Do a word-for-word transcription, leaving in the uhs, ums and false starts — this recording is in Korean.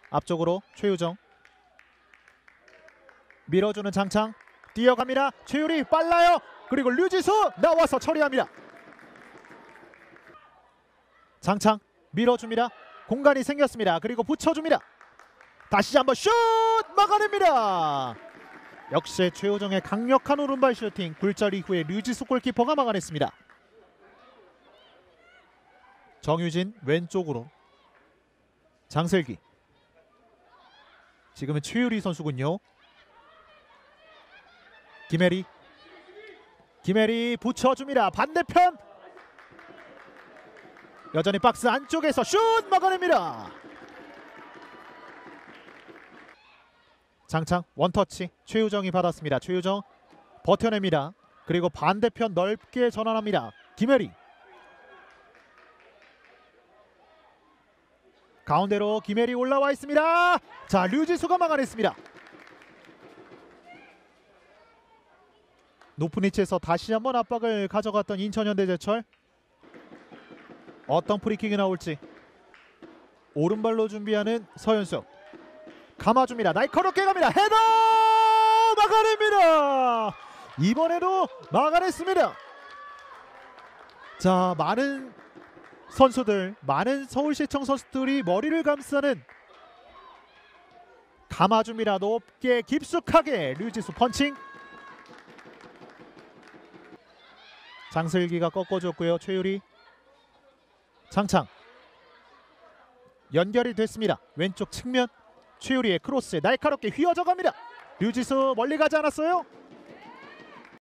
앞쪽으로 최유정 밀어주는 장창 뛰어갑니다. 최유리 빨라요. 그리고 류지수 나와서 처리합니다. 장창 밀어줍니다. 공간이 생겼습니다. 그리고 붙여줍니다. 다시 한번 슛 막아냅니다. 역시 최유정의 강력한 오른발 슈팅 굴절 이후에 류지수 골키퍼가 막아냈습니다. 정유진 왼쪽으로 장슬기 지금은 최유리 선수군요. 김혜리 김혜리 붙여줍니다. 반대편 여전히 박스 안쪽에서 슛 막아냅니다. 장창 원터치 최유정이 받았습니다. 최유정 버텨냅니다. 그리고 반대편 넓게 전환합니다. 김혜리 가운데로 김혜리 올라와 있습니다. 자, 류지수가 막아냈습니다. 높은 위치에서 다시 한번 압박을 가져갔던 인천현대제철. 어떤 프리킥이 나올지 오른발로 준비하는 서현숙 감아줍니다. 날카롭게 갑니다. 헤더 막아냅니다. 이번에도 막아냈습니다. 자, 많은 선수들, 많은 서울시청 선수들이 머리를 감싸는 감아줍니다. 높게 깊숙하게 류지수 펀칭. 장슬기가 꺾어줬고요. 최유리 장창 연결이 됐습니다. 왼쪽 측면 최유리의 크로스 날카롭게 휘어져 갑니다. 류지수 멀리 가지 않았어요.